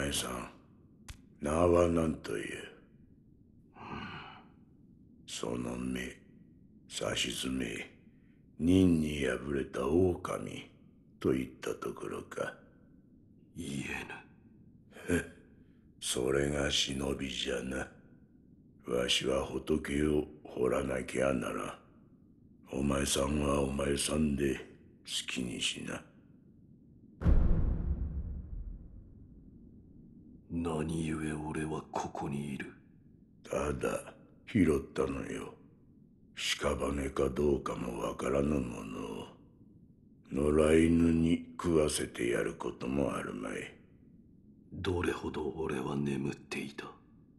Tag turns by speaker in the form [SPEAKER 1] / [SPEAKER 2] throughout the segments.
[SPEAKER 1] 前さん、名は何という？その目、さしずめ、任に敗れた狼といったところか。
[SPEAKER 2] 言えぬ。
[SPEAKER 1] それが忍びじゃな。わしは仏を掘らなきゃならん。お前さんはお前さんで好きにしな。
[SPEAKER 2] 何故俺はここにいる？
[SPEAKER 1] ただ拾ったのよ。屍かどうかもわからぬものを野良犬に食わせてやることもあるまい。
[SPEAKER 2] どれほど俺は眠っていた？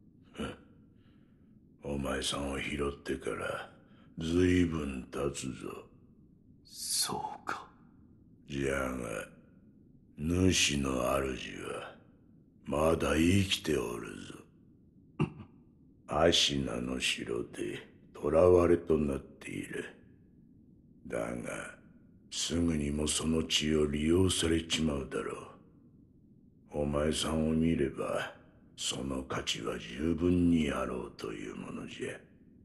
[SPEAKER 1] お前さんを拾ってからずいぶん経つぞ。
[SPEAKER 2] そうか。
[SPEAKER 1] じゃが主の主はまだ生きておるぞ。アシナの城で囚われとなっている。だがすぐにもその血を利用されちまうだろう。お前さんを見ればその価値は十分にあろうというものじゃ。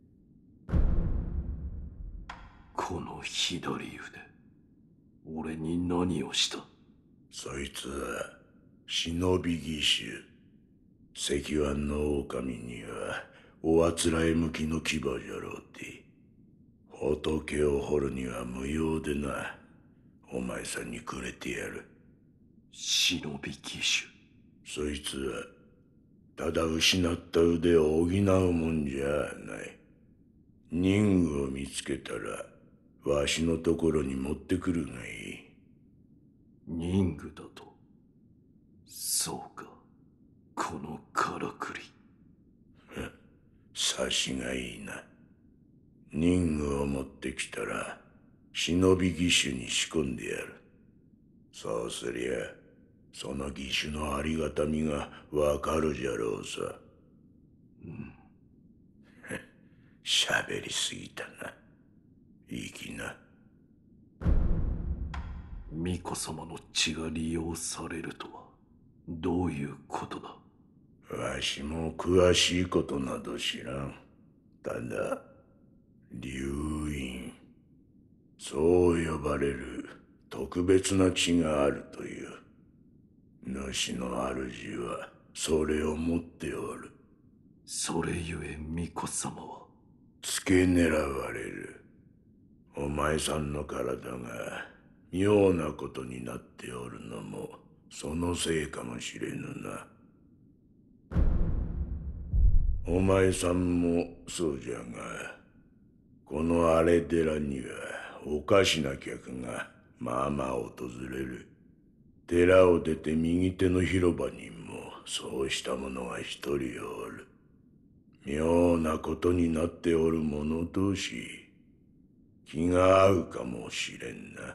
[SPEAKER 2] この左腕、俺に何をした？
[SPEAKER 1] そいつは忍び義手。石腕の狼にはおあつらえ向きの牙じゃろうて。仏を掘るには無用でな。お前さんにくれてやる。
[SPEAKER 2] 忍び義手。
[SPEAKER 1] そいつはただ失った腕を補うもんじゃない。任具を見つけたらわしのところに持ってくるがいい。
[SPEAKER 2] 任具だと？そうか。このからくり。
[SPEAKER 1] 察しがいいな。任具を持ってきたら忍び義手に仕込んでやる。そうすりゃその義手のありがたみがわかるじゃろうさ。喋りすぎたな。いい気な。
[SPEAKER 2] 巫女様の血が利用されるとはどういうことだ？
[SPEAKER 1] わしも詳しいことなど知らん。ただ流院、そう呼ばれる特別な血があるという。主の主はそれを持っておる。
[SPEAKER 2] それゆえ巫女様は
[SPEAKER 1] 付け狙われる。お前さんの体が妙なことになっておるのもそのせいかもしれぬな。お前さんもそうじゃが、この荒れ寺にはおかしな客がまあまあ訪れる。寺を出て右手の広場にもそうした者が一人おる。妙なことになっておる者同士、気が合うかもしれんな。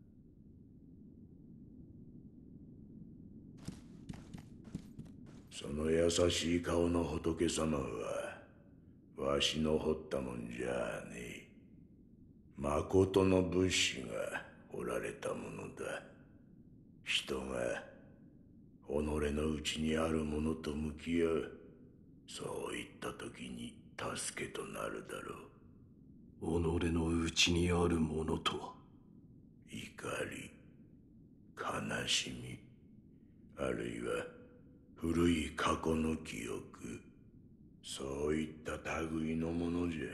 [SPEAKER 1] その優しい顔の仏様はわしの彫ったもんじゃねえ。まことの仏師がおられたものだ。人が己の内にあるものと向き合う、そういった時に助けとなるだろう。
[SPEAKER 2] 己の内にあるものとは？
[SPEAKER 1] 怒り、悲しみ、あるいは古い過去の記憶、そういった類のものじゃ。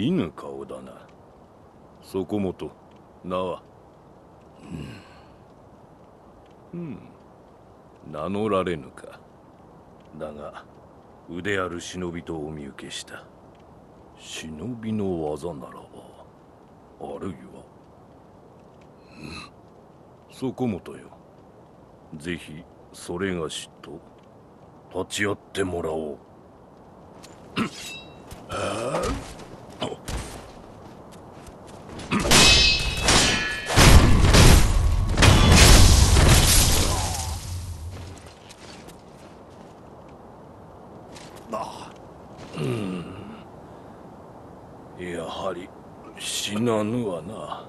[SPEAKER 3] 見ぬ顔だな。そこもと名は？名乗られぬか。だが腕ある忍びとお見受けした。忍びの技ならば、あるいは、そこもとよ。ぜひそれがしと立ち会ってもらおう。やはり死なぬわな。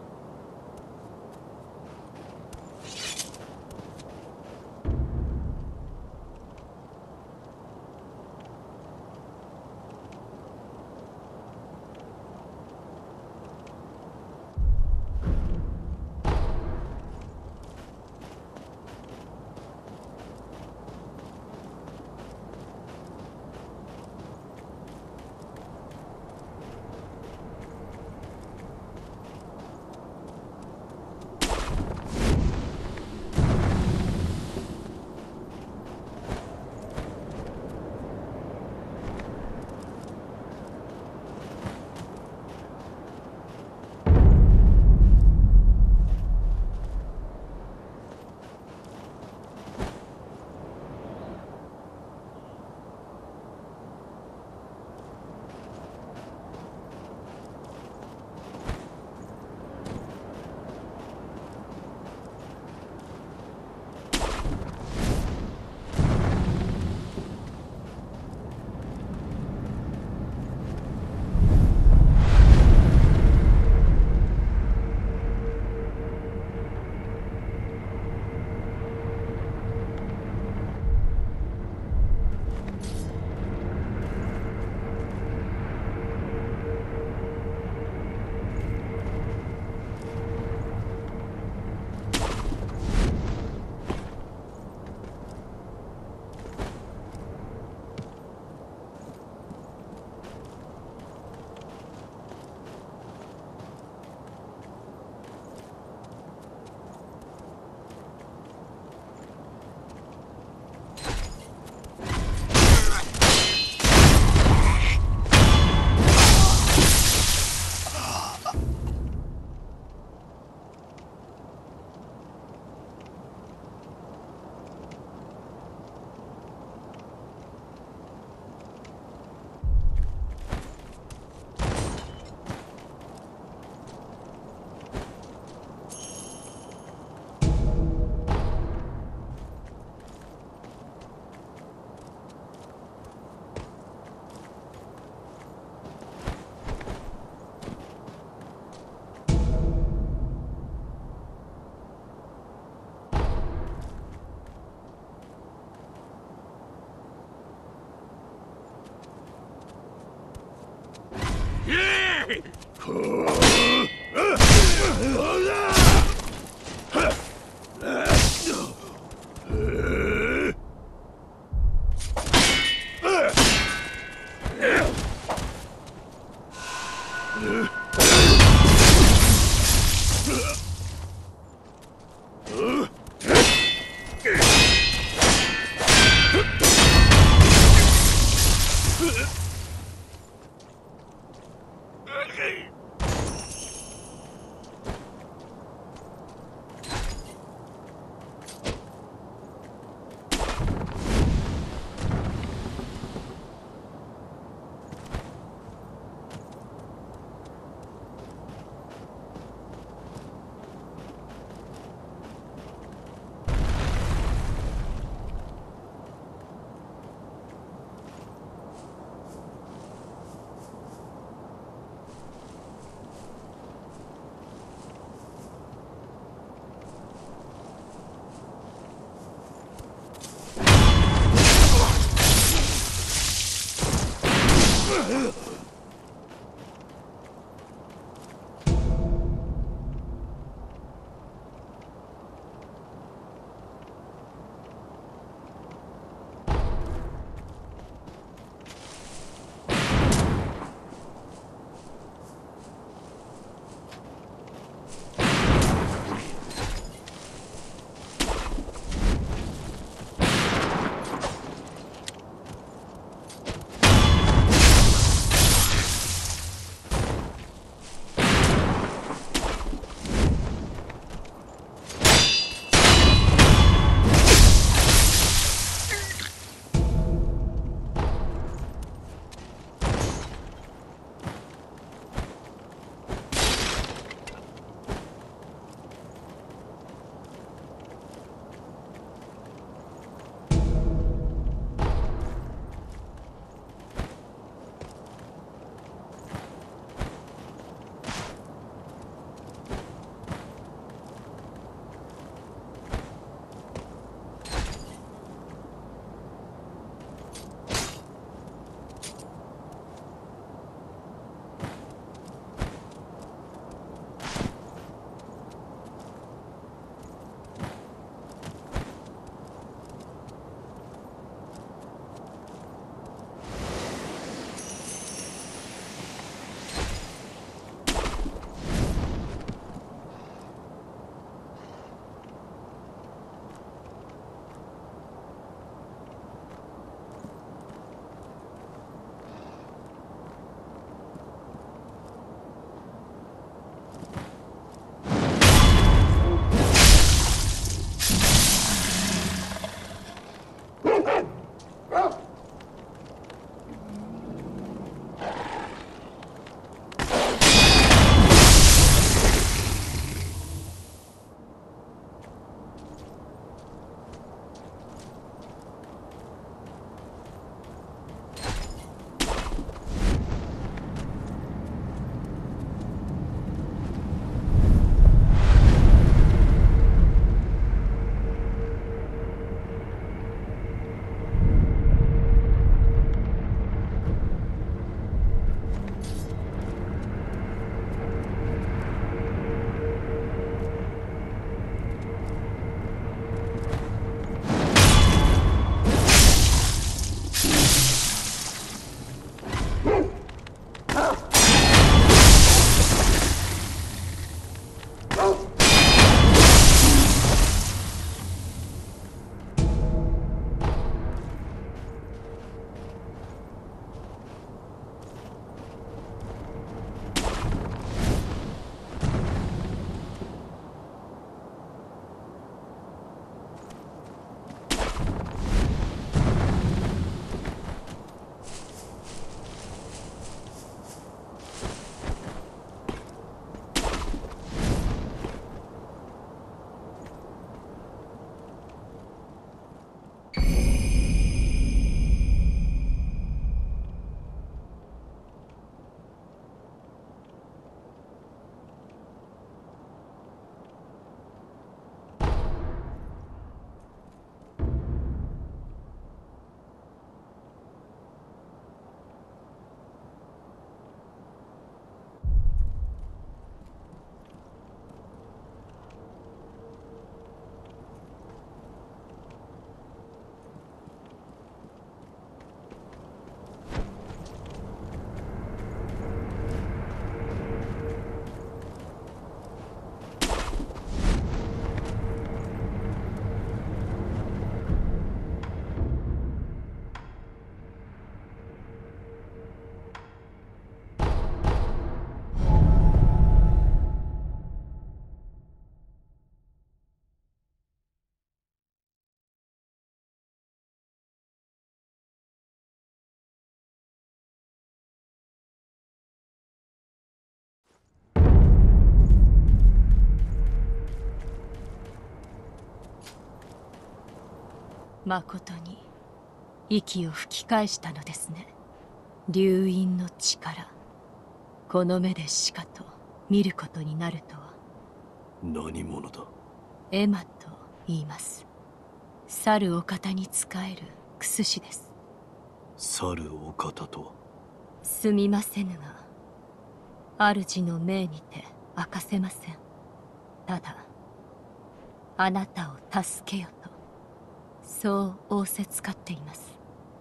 [SPEAKER 4] まことに息を吹き返したのですね。流因の力、この目でしかと見ることになるとは。
[SPEAKER 2] 何者だ？
[SPEAKER 4] エマと言います。去るお方に仕えるクス氏です。
[SPEAKER 2] 去るお方とは？
[SPEAKER 4] すみませぬが、主の命にて明かせません。ただ、あなたを助けよと、そう仰せつかっています。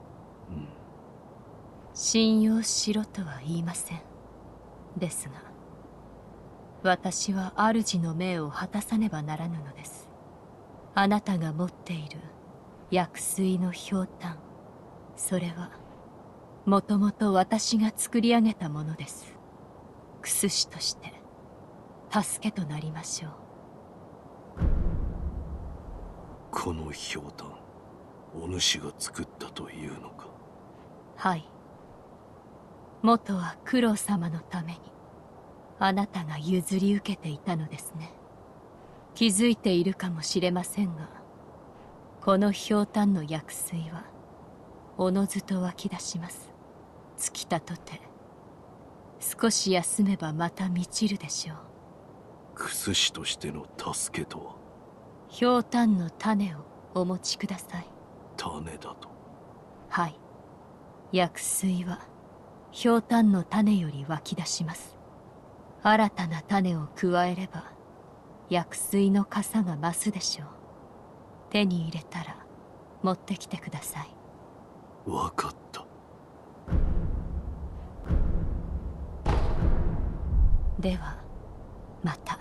[SPEAKER 4] 信用しろとは言いません。ですが、私は主の命を果たさねばならぬのです。あなたが持っている薬水のひょうたん、それはもともと私が作り上げたものです。クス師として助けとなりましょう。
[SPEAKER 2] このひょうたん、お主が作ったというのか？
[SPEAKER 4] はい。元は九郎様のためにあなたが譲り受けていたのですね。気づいているかもしれませんが、このひょうたんの薬水はおのずと湧き出します。尽きたとて少し休めばまた満ちるでしょう。
[SPEAKER 2] クス師としての助けとは？
[SPEAKER 4] ひょうたんの種をお持ちください。
[SPEAKER 2] 種だと？
[SPEAKER 4] はい。薬水はひょうたんの種より湧き出します。新たな種を加えれば薬水の傘が増すでしょう。手に入れたら持ってきてください。
[SPEAKER 2] わかった。
[SPEAKER 4] ではまた。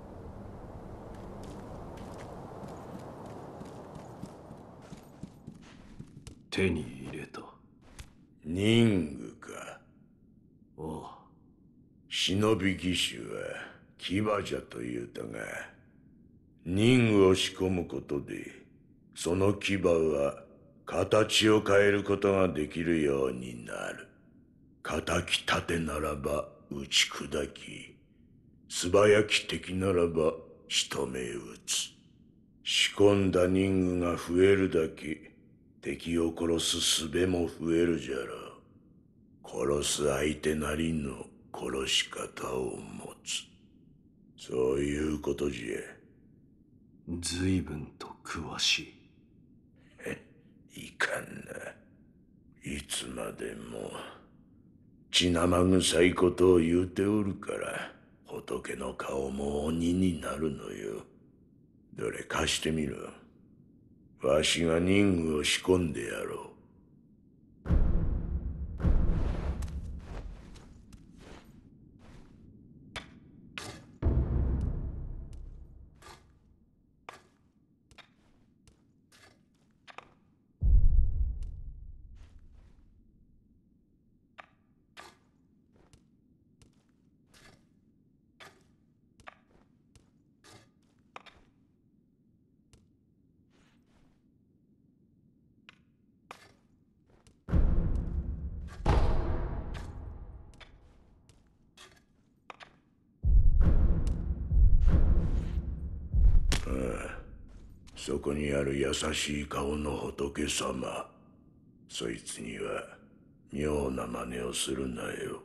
[SPEAKER 2] 手に入れた。
[SPEAKER 1] 人具か。
[SPEAKER 2] ああ。
[SPEAKER 1] 忍び義手は牙じゃと言うたが、人具を仕込むことでその牙は形を変えることができるようになる。敵立てならば打ち砕き、素早き敵ならば仕留め撃つ。仕込んだ人具が増えるだけ敵を殺す術も増えるじゃろう。殺す相手なりの殺し方を持つ。そういうことじゃ。
[SPEAKER 2] 随分と詳し
[SPEAKER 1] いかんな。いつまでも血生臭いことを言うておるから仏の顔も鬼になるのよ。どれ貸してみろ。わしが人具を仕込んでやろう。そこにある優しい顔の仏様、そいつには妙な真似をするなよ。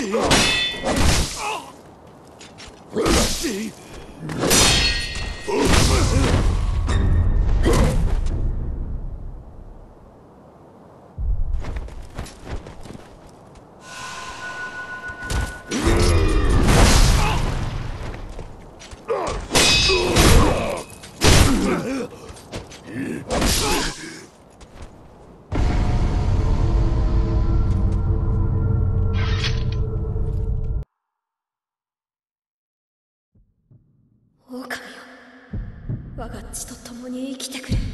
[SPEAKER 5] 狼よ、我が血と共に生きてくれ。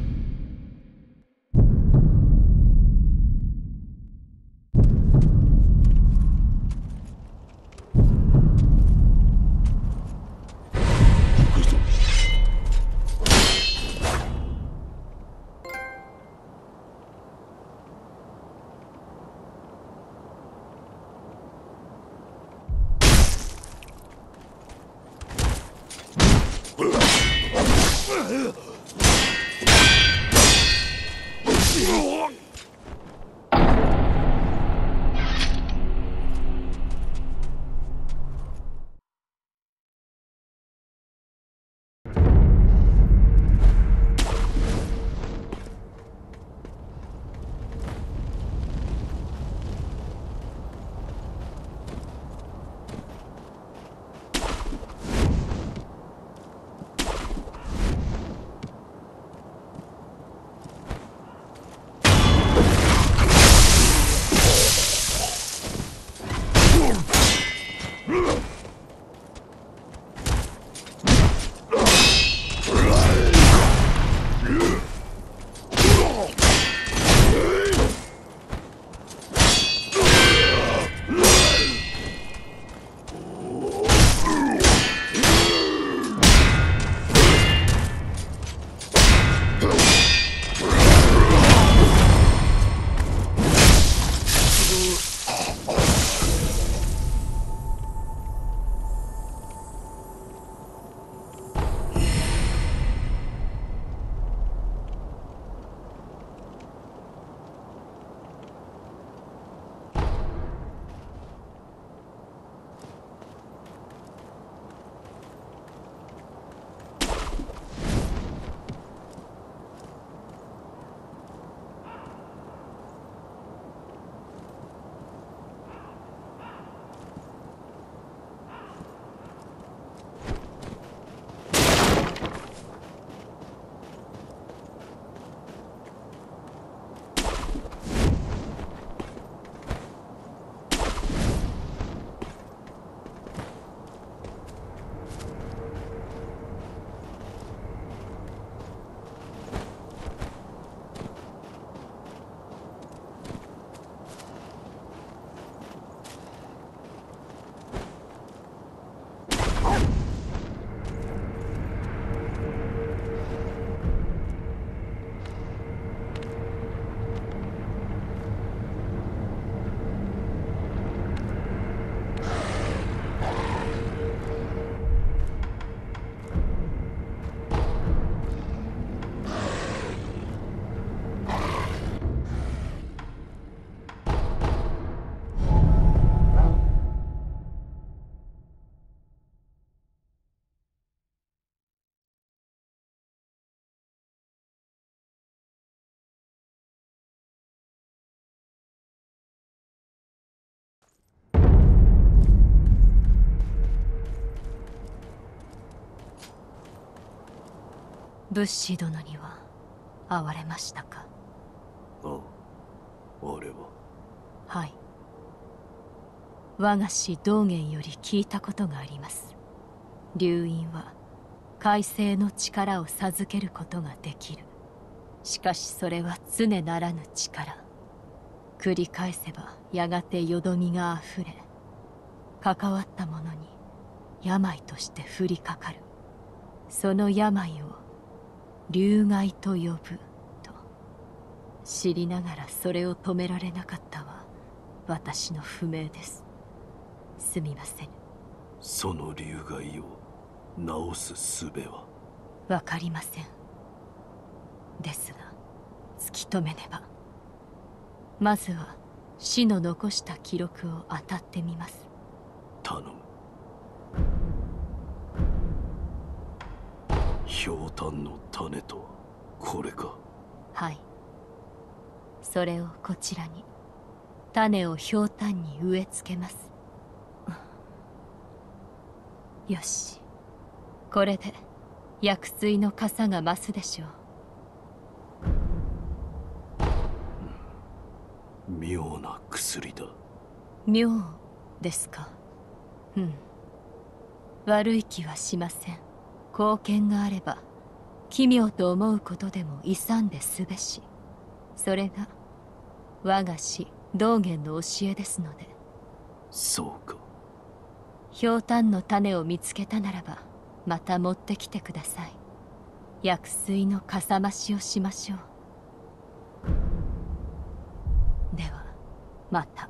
[SPEAKER 4] 仏師殿には会われましたか？
[SPEAKER 2] あれは。
[SPEAKER 4] はい。我が師道元より聞いたことがあります。龍院は海星の力を授けることができる。しかしそれは常ならぬ力。繰り返せばやがてよどみがあふれ、関わった者に病として降りかかる。その病を竜害と呼ぶと知りながら、それを止められなかったは私の不明です。すみません。
[SPEAKER 2] その竜害を治す術は？
[SPEAKER 4] わかりません。ですが突き止めねば。まずは死の残した記録を当たってみます。
[SPEAKER 2] 頼む。ひょうたんの種とはこれか。
[SPEAKER 4] はい。それをこちらに。種をひょうたんに植え付けます。よし、これで薬水の傘が増すでしょう。
[SPEAKER 2] 妙な薬だ。
[SPEAKER 4] 妙ですか。悪い気はしません。貢献があれば奇妙と思うことでも勇んですべし。それが我が師道元の教えですので。
[SPEAKER 2] そうか。
[SPEAKER 4] ひょうたんの種を見つけたならばまた持ってきてください。薬水のかさ増しをしましょう。ではまた。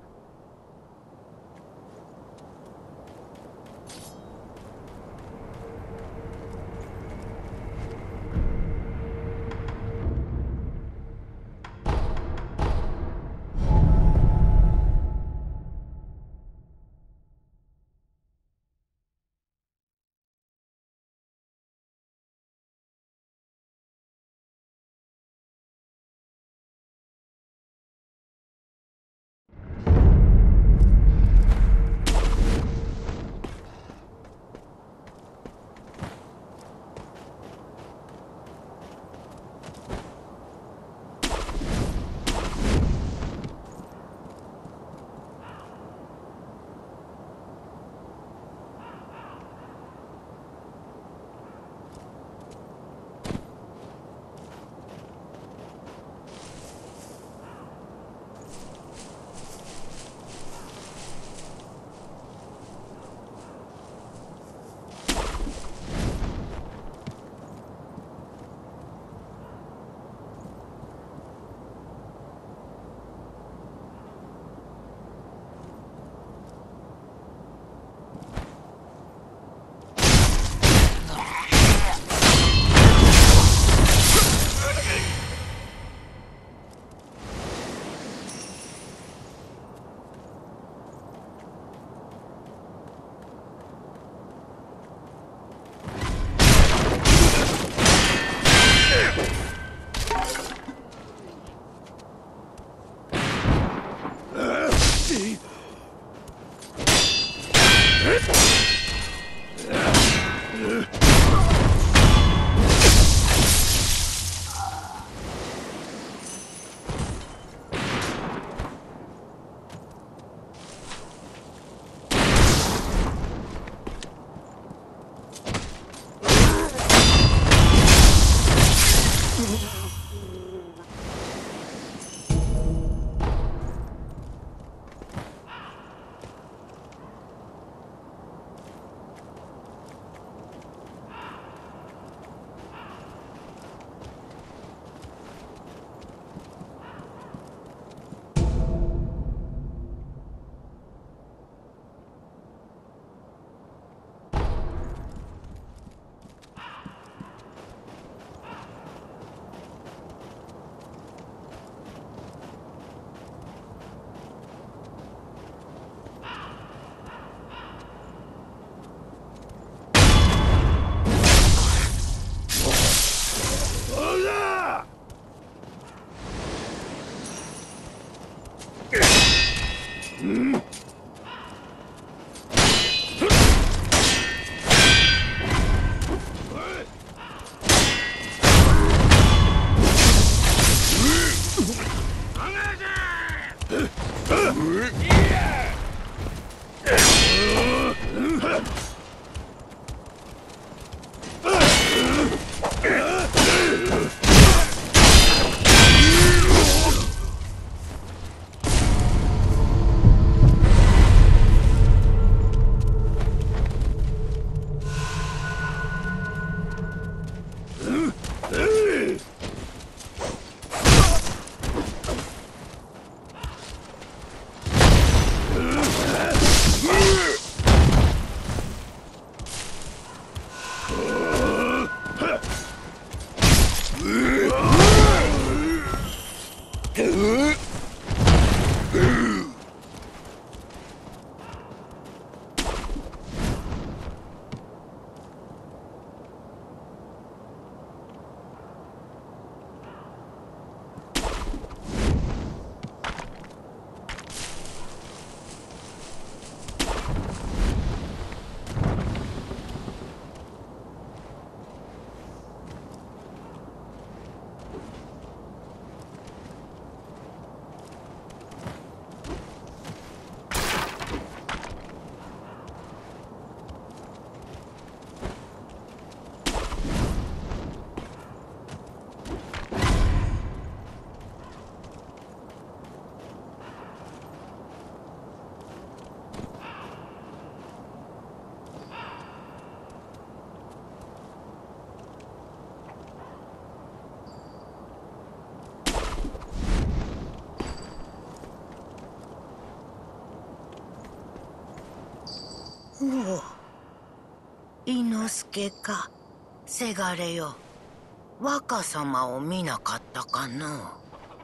[SPEAKER 6] おお、伊之助か。せがれよ、若様を見なかったかの。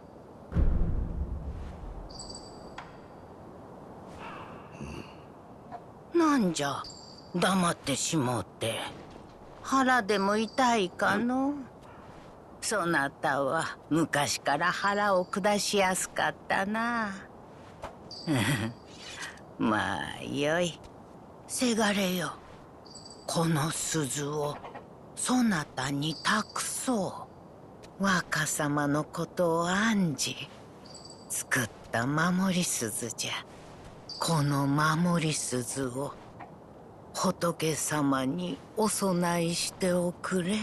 [SPEAKER 6] なんじゃ黙ってしもうて。腹でも痛いかの。そなたは昔から腹を下しやすかったな。まあよい。せがれよ、この鈴をそなたに託そう。若様のことを案じ作った守り鈴じゃ。この守り鈴を仏様にお供えしておくれ。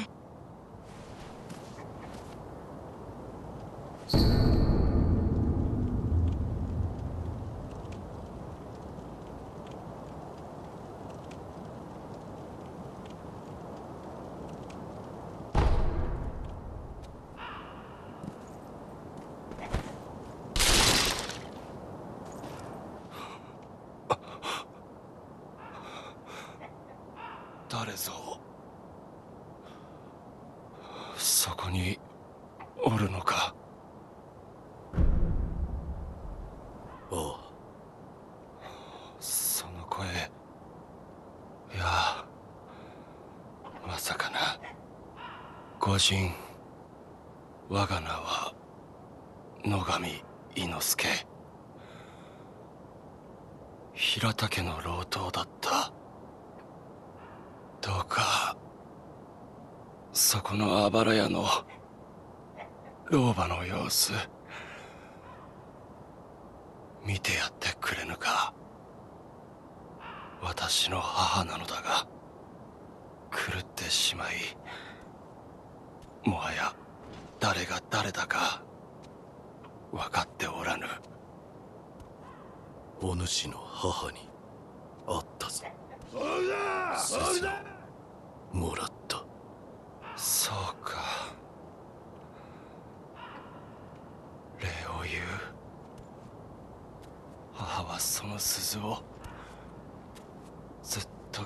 [SPEAKER 2] 誰ぞそこにおるのか。
[SPEAKER 3] ああ、
[SPEAKER 2] その声、いやまさかな。御人、我が名は野上伊之助。平田家の老頭だった。どうかそこのあばら屋の老婆の様子見てやってくれぬか。私の母なのだが狂ってしまい、もはや誰が誰だか分かっておらぬ。
[SPEAKER 3] お主の母に会ったぞ。鈴をもらった。
[SPEAKER 2] そうか。礼を言う。母はその鈴をずっと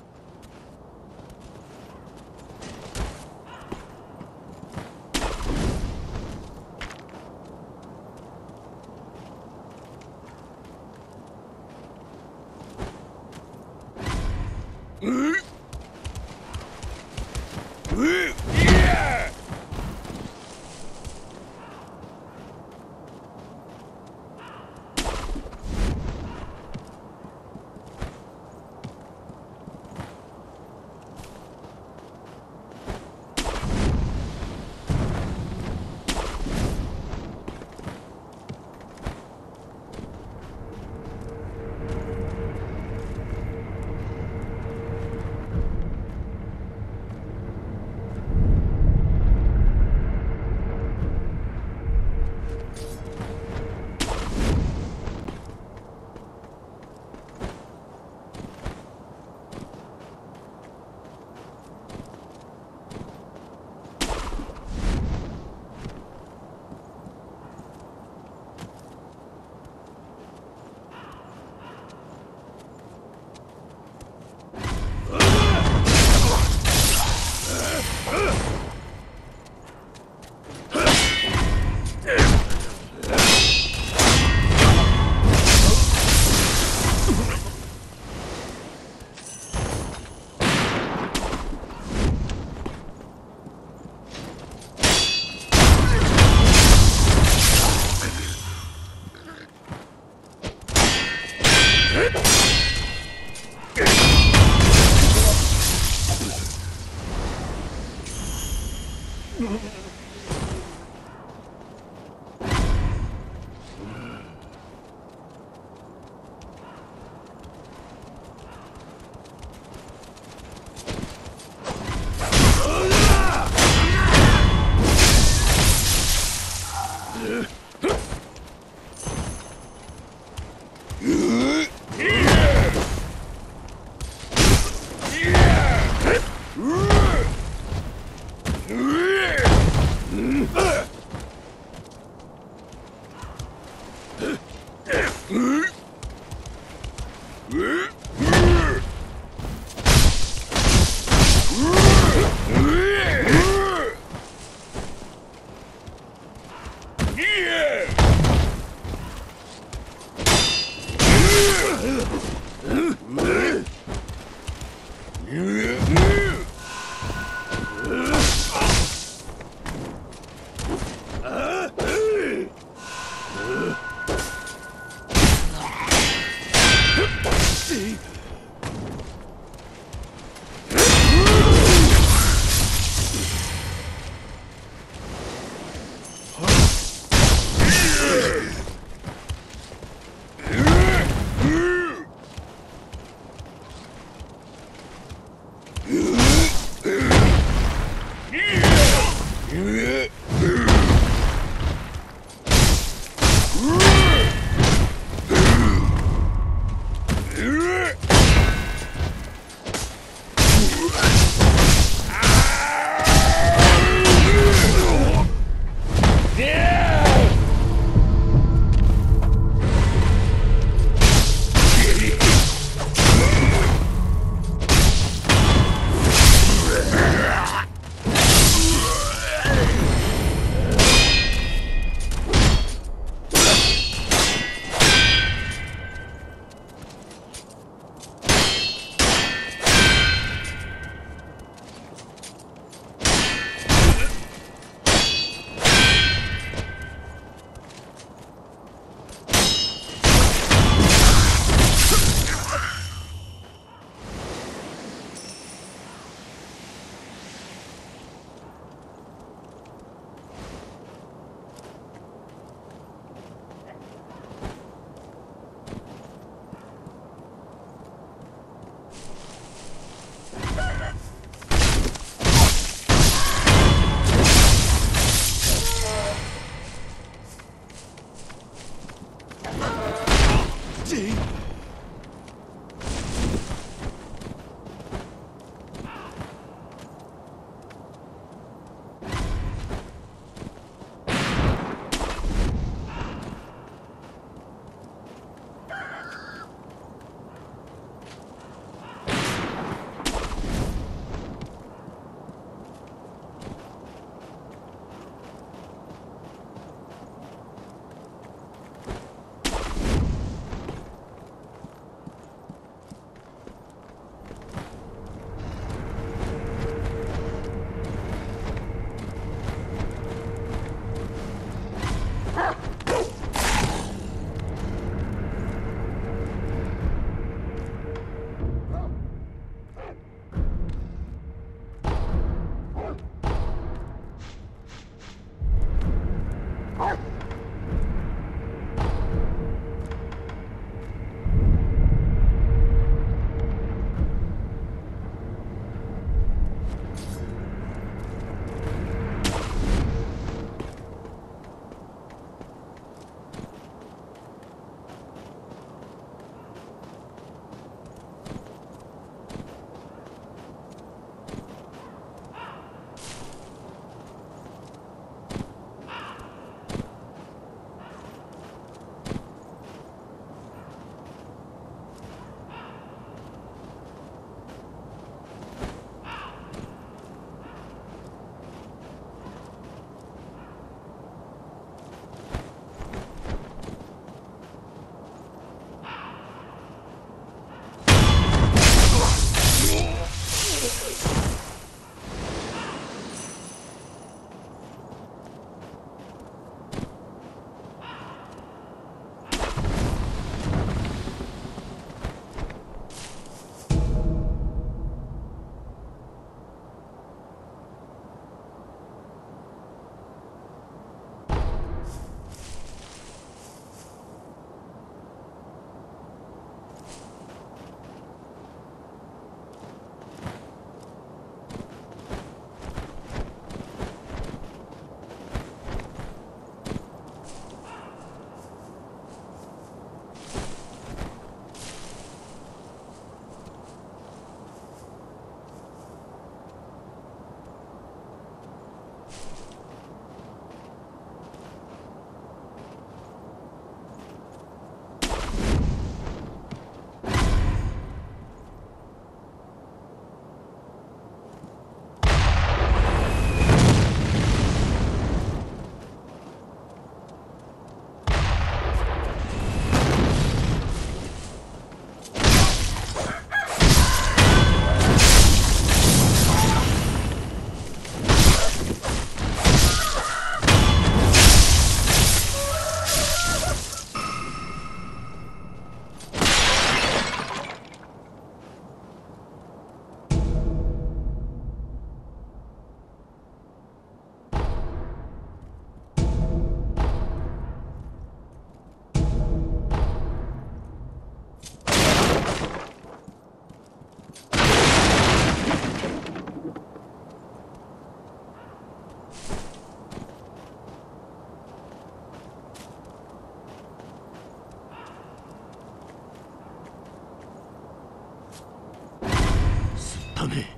[SPEAKER 1] ね。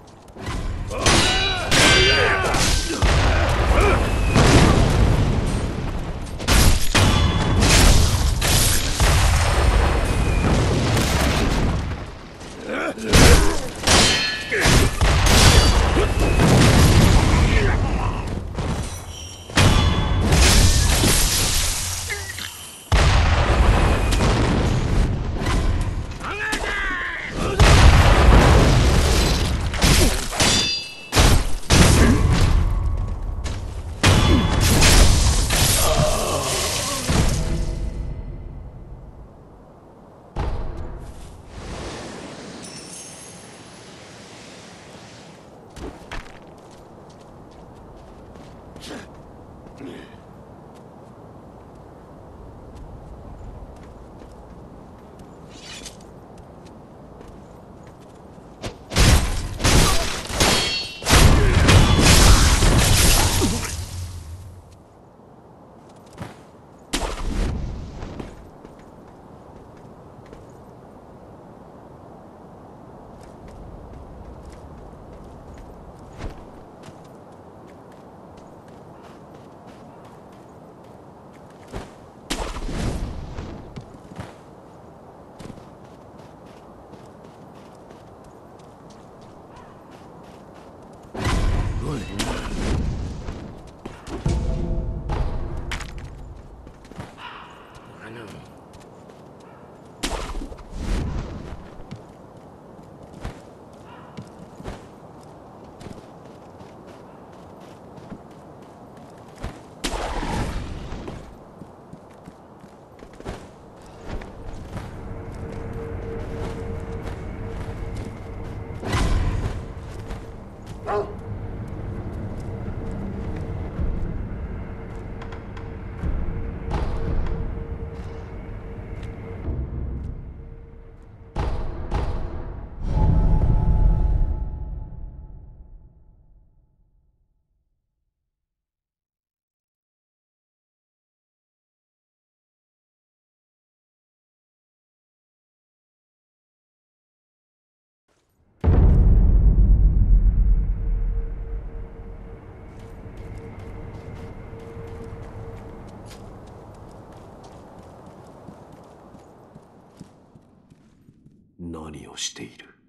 [SPEAKER 3] 何をしている？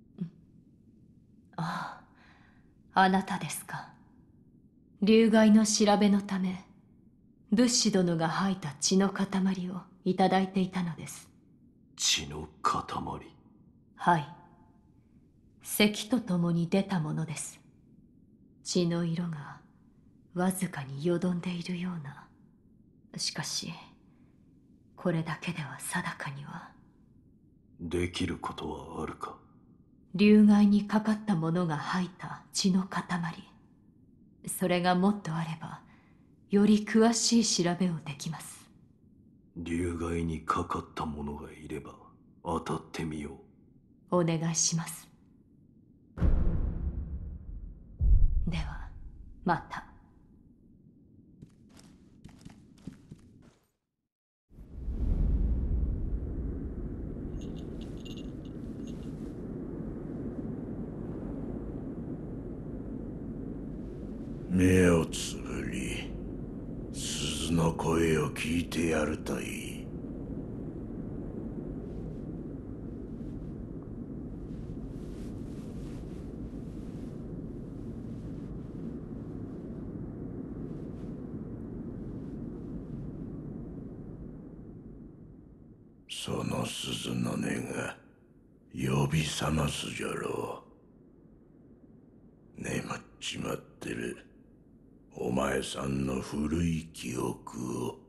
[SPEAKER 4] ああ、あなたですか。流害の調べのため、仏師殿が吐いた血の塊をいただいていたのです。
[SPEAKER 3] 血の塊？
[SPEAKER 4] はい。咳とともに出たものです。血の色がわずかによどんでいるような。しかし、これだけでは定かには。
[SPEAKER 3] できることはあるか？
[SPEAKER 4] 流害にかかった者が吐いた血の塊。それがもっとあれば、より詳しい調べをできます。
[SPEAKER 3] 流害にかかった者がいれば当たってみよ
[SPEAKER 4] う。お願いします。では、また。
[SPEAKER 1] 目をつぶり、鈴の声を聞いてやるといい。その鈴の音が呼び覚ますじゃろう。眠っちまってるお前さんの古い記憶を。